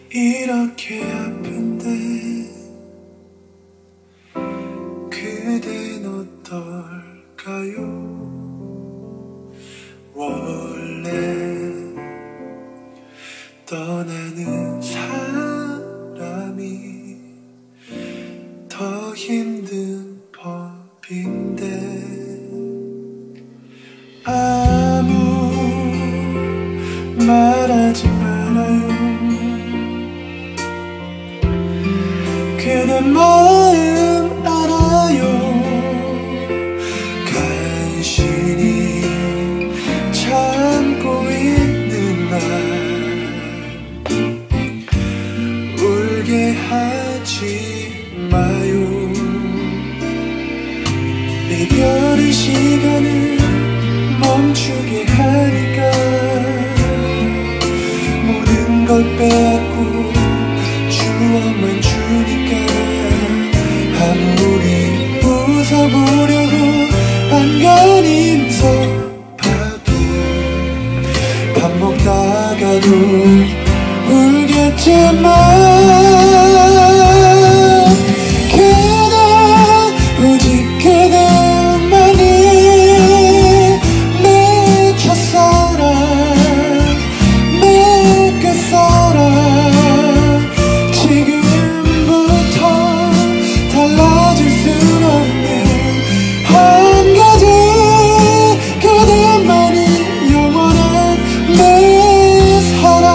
이렇게 아픈데 그댄 어떨까요? 원래 떠나는 사람이 더 힘든 법인데 아무 말하지 말아요. 그대 마음 알아요. 간신히 참고 있는 날 울게 하지 마요. 이별의 시간을 멈추게 하니까 모든 걸 빼앗고 추억만 주니까 아무리 웃어보려고 안간힘 써봐도 밥 먹다가도 울겠지만 그대 오직 그대만이 내 첫사랑 내 끝사랑 지금부터 달라질 순 없는 한 가지 그대만이 영원한 내 사랑.